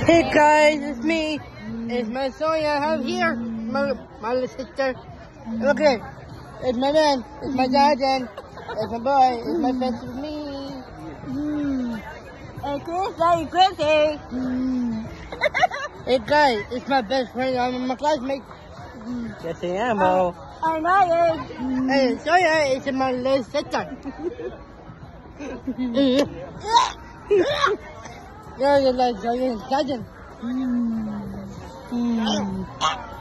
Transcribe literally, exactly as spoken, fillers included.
Hey guys, it's me. It's my Sonia I have here. My, my little sister. Look at it. It's my man. It's my dad and it's my boy. It's my friend with me. Mm. Hey Chris, very pretty. Mm. Hey guys, it's my best friend. I'm my classmate. Mm. Yes I am, bro. I know you. Mm. Hey, Sonia it's my little sister. You're like Sonia cousin. Mm. Mm.